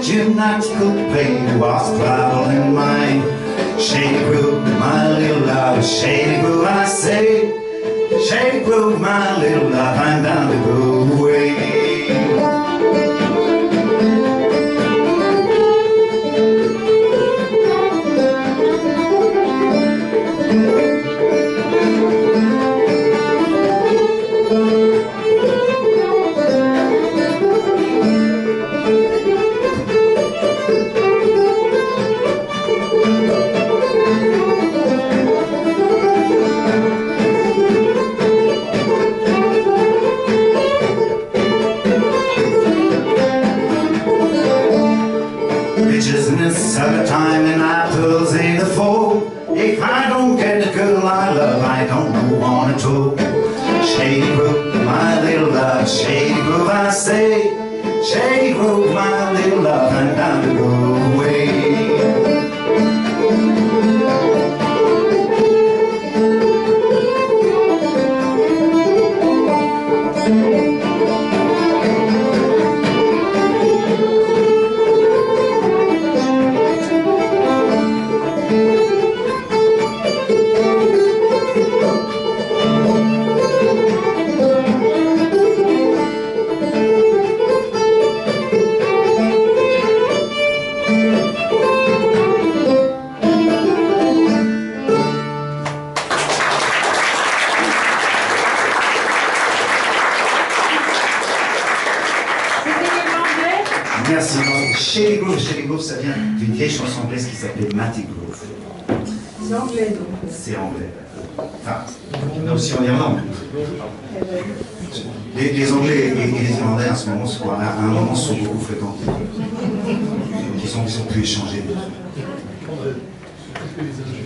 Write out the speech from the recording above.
gymnastical plane was traveling my Shady Grove, my little love. Shady Grove, I say, Shady Grove, my little love. I'm down the road way. Business at a time and apples ain't a foe. If I don't get the girl I love, I don't know on at all. Shady Grove, my little love. Shady Grove, I say. Shady Grove, my little love. I'm down to go away. Merci. Shady Grove, ça vient d'une vieille chanson anglaise qui s'appelait Matty Grove. C'est anglais donc. C'est anglais. Enfin, non, aussi en Irlande. Les Anglais et les Irlandais à ce moment, à un moment, sont beaucoup fréquentés. Ils ont pu échanger.